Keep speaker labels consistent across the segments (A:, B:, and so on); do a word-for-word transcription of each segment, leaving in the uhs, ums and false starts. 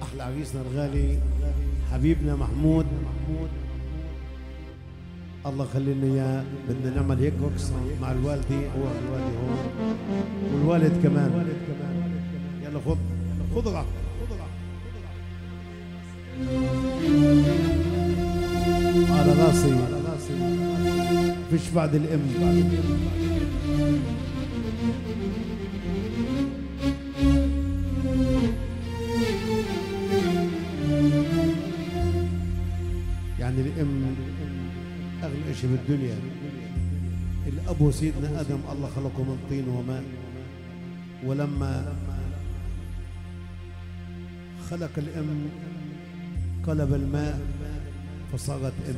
A: أحلى عريسنا الغالي حبيبنا محمود، الله يخلي لنا إياه. بدنا نعمل هيك رقصة مع الوالدة، هو الوالدة هون والوالد كمان. يلا خذ خضرة على راسي، فيش بعد الأم. يعني الأم أغلى شيء بالدنيا. الأبو سيدنا آدم الله خلقه من طين وماء، ولما خلق الأم قلب الماء فصارت أم.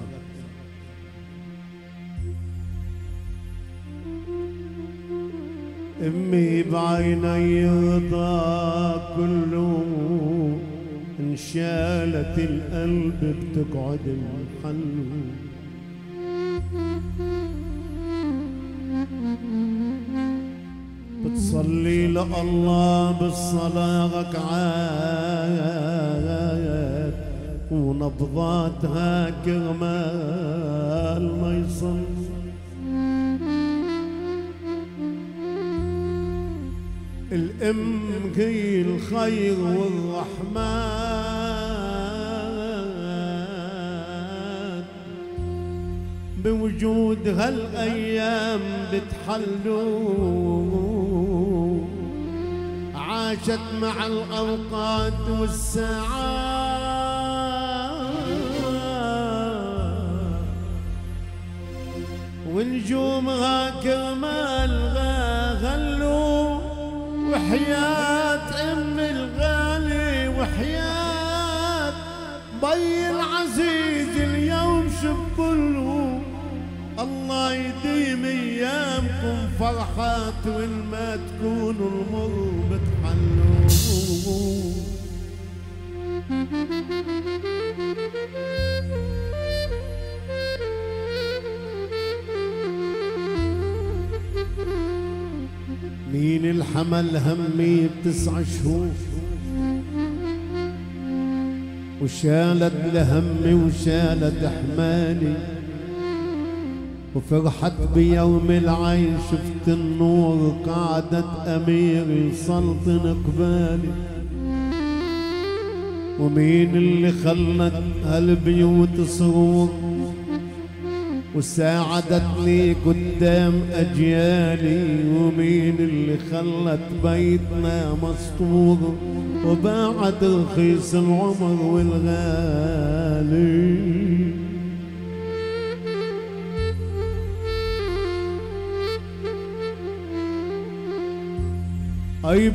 A: أمي بعيني رضا كله، إن شالت القلب بتقعد المحل. بتصلي لله بالصلاة ركعات، ونبضاتها كرمال ما يصلي. الأم هي الخير والرحمن، بوجود هالأيام بتحلو. عاشت مع الأوقات والساعات، ونجومها كرمال غلو. وحياة أم الغالي وحياة بي العزيز اليوم شكله، الله يديم ايامكم فرحات، وإن ما تكونوا المر بتحلوا. مين الحمل همي بتسع شهور، وشالت لهمي وشالت حمالي، وفرحت بيوم العين شفت النور. قعدت أميري سلطن قبالي، ومين اللي خلت هالبيوت سرور، وساعدتني قدام أجيالي. ومين اللي خلت بيتنا مسطور، وبعد رخيص العمر والغالي. أي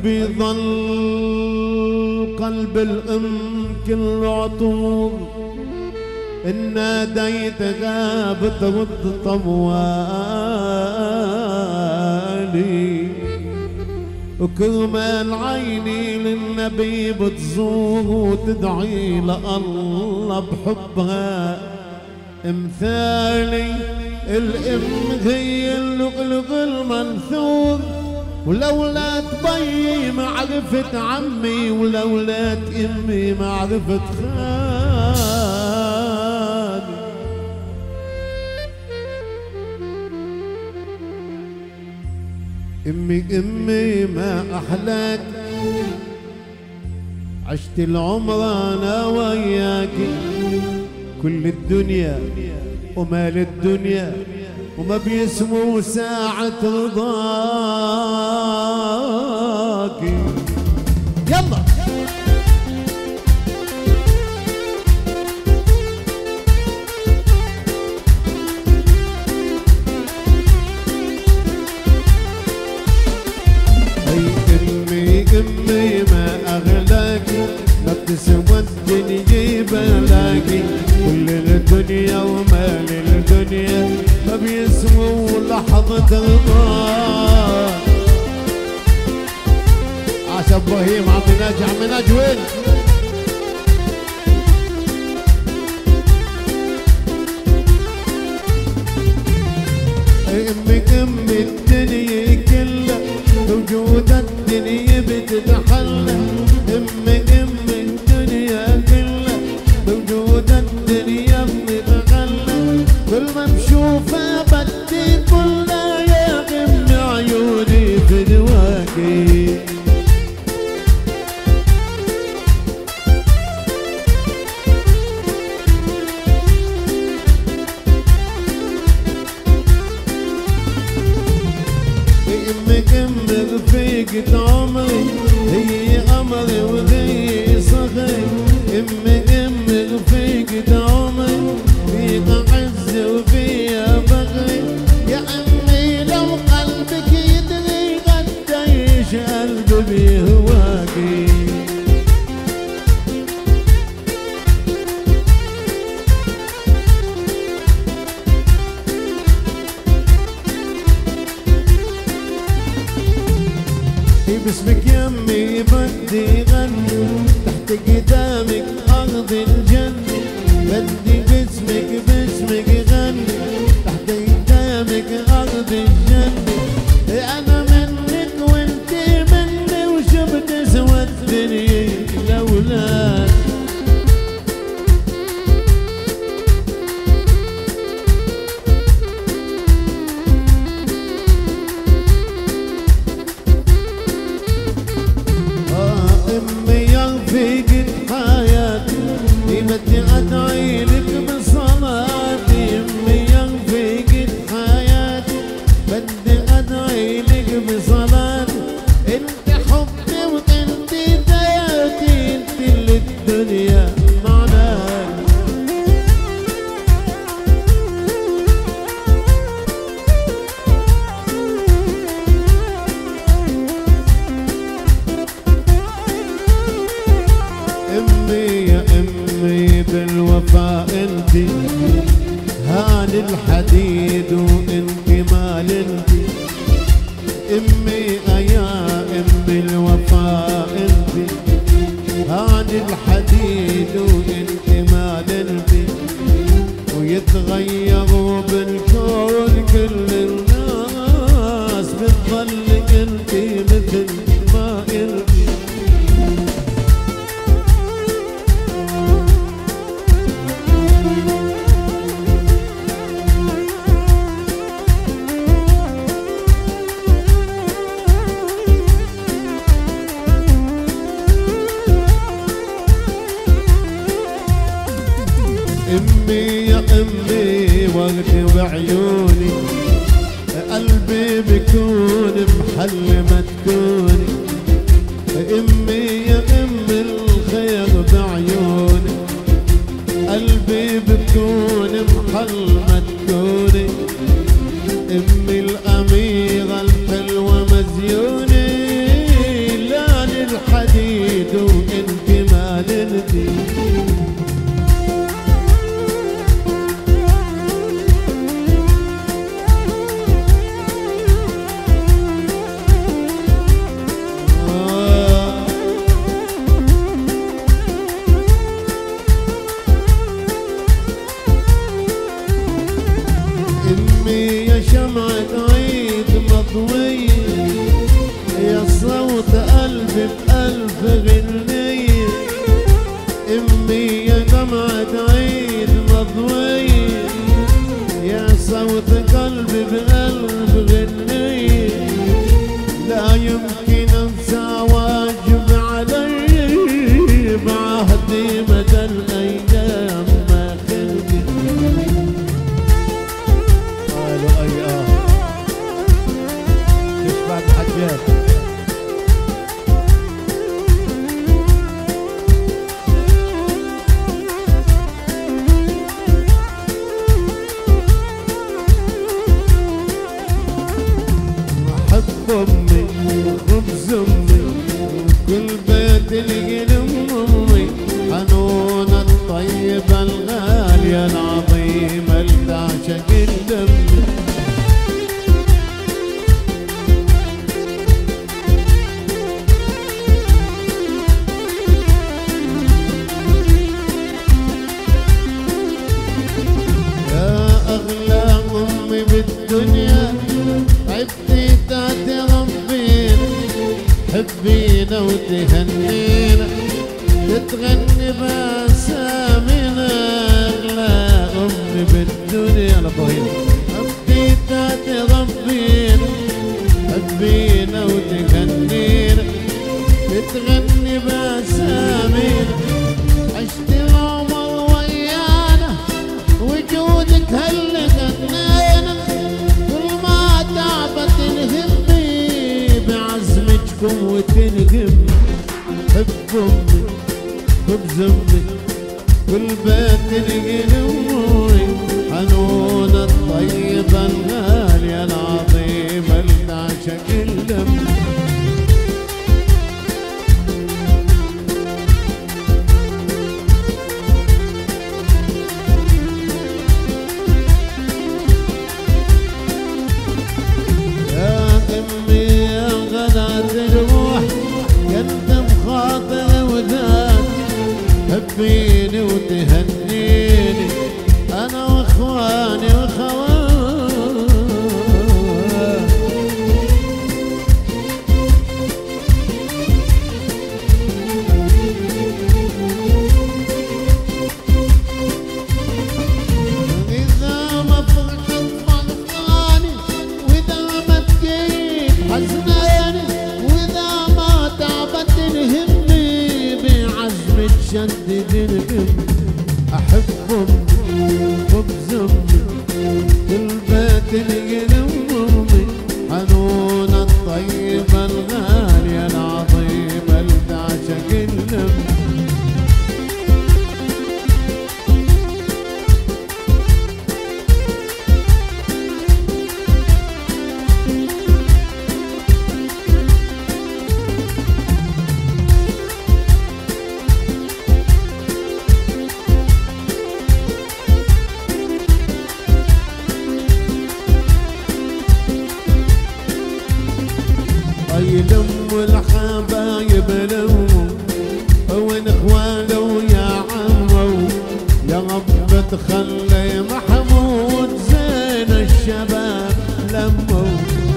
A: بيظل قلب الأم كله عطور، إن ناديتها بترد طوالي. وكرمال عيني للنبي بتزور، وتدعي لله بحبها امثالي. الام هي اللؤلؤ المنثور، ولولا بيي معرفة عمي، ولولا امي معرفة خالي. امي امي ما احلاك، عشت العمر انا وياكي. كل الدنيا ومال الدنيا وما بيسمو ساعة رضاكي. يلا أمي ما أغلاكي، ما بتسوى الدنيا بلاكي. كل الدنيا ومال الدنيا ما بيسووا لحظة رضاك. عسى إبراهيم عمي ناجي عمي ناجي وين؟ أمي أمي الدنيا كلها وجود الدنيا بتتحلى. أمي أمي الدنيا قدامك أرض الجنة، بدي باسمك باسمك غني، تحت قدامك أرض الجنة. أنا منك وانت مني، وشو بتسوى الدنيا لولاك. بدي أدعي لك بصلاتي، أمي يغفقت حياتي، بدي أدعي لك بصلاتي. أنت حبي وأنت دياتي، أنت اللي الدنيا معناك. أمي يا أمي بالوفاء انتي هان الحديد وانت مال انتي. امي يا امي الوفاء انتي هان الحديد وانت مال انتي. ويتغيروا بالكون كل الناس، بتظل انتي مثل ما انتي. أمي يا أمي وقت بعيوني، قلبي بكون محل ما تكوني. أمي يا أمي الخير بعيوني، قلبي بكون محل ما تكوني. أمي الأميرة الحلوة مزيوني، لان الحديد وانت ما ننتي. أمي يا شمعة عيد مضوية، يا صوت قلبي بألف غنية. أمي يا دمعة عيد مضوية، يا صوت قلبي بألف غنية. لا يمكن أنسى واجب علي، بعهدي مدى الأيام ما خلقت. أي آه ليش بعد حجات. أحب أمي وخبز أمي، وكل بيت القلم أمي. حنونة الطيبة الغالية العظيمة اللي تعشق الدم. بالدنيا عبتي تاتي ربينا، حبينا وتهنينا، تتغني بأسامينا. أغلى أمي بالدنيا لطهينا، عبتي تاتي ربينا، حبينا وتهنينا، تتغني بأسامينا. عشت العمر ويانا، وجودك هل غنينا. كل ما تعبت الهمي بعزمتكم وتنقم. حب امي خبز امي، كل بيت القلوي. حنونة الطيبة الغالية العظيمة اللي تعشق الدم. خاطر وذات تلبيني وتهنيني انا واخواني وخوان. اذا ما فرحت فرحاني واذا ما بكيت حزناني واذا ما تعبت الهمي بعزم تشدد الهم. احبهم وبزمي كل بيت يلمني حنونة الطيبة الغالية العظيمة اللي تعشق اللم. يلم الحبايب لموا ونخواله ويا عمو يا رب تخلي محمود زين الشباب لموا.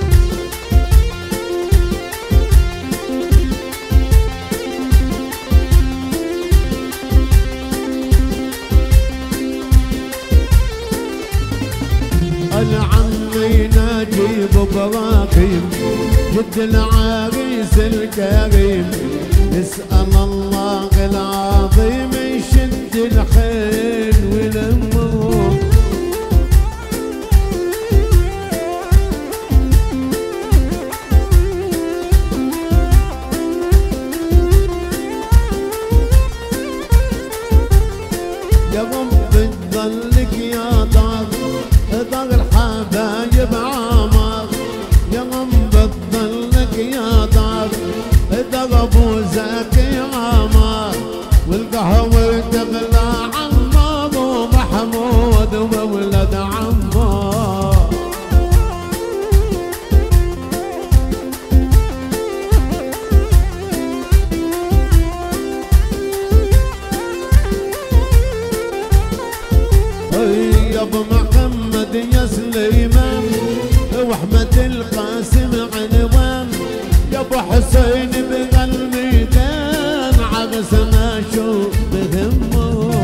A: العمي نجيب براكيم جد العريس الكريم نسأل الله العظيم يشد الخيل ويلمه. يا رب تضلك يا دار دار الحبايب عمر. يا رب تضلك يا دار دار ابو زكي عمر والقهوه تغلى عمار ومحمود وولد عمار. يا ابو محمد يا سليمان واحمد القاسم عنوان يا ابو حسين بقلبيتين عبس ما اشوف بهمه.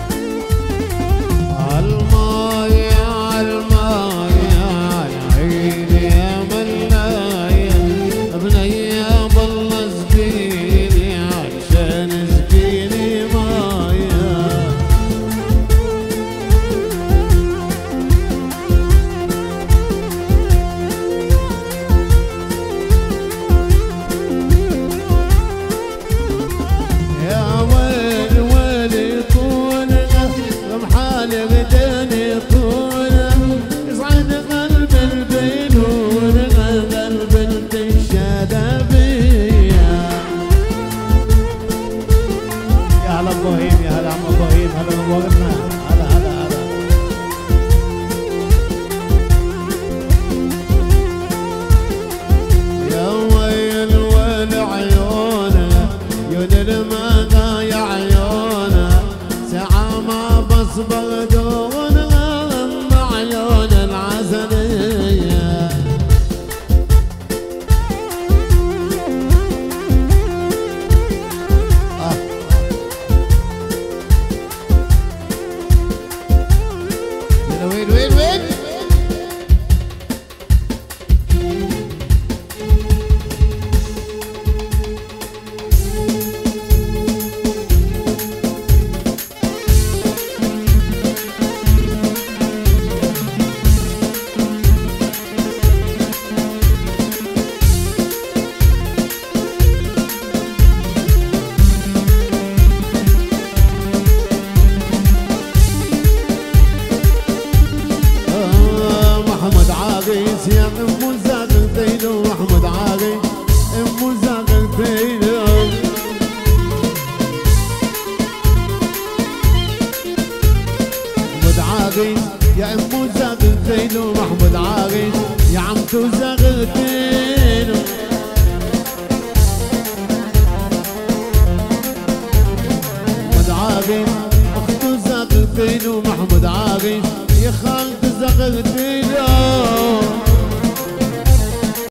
A: الماي الماي اختو زغدينو محمد عاقل اختو زغدينو محمد عاقل يا خالد زغدينو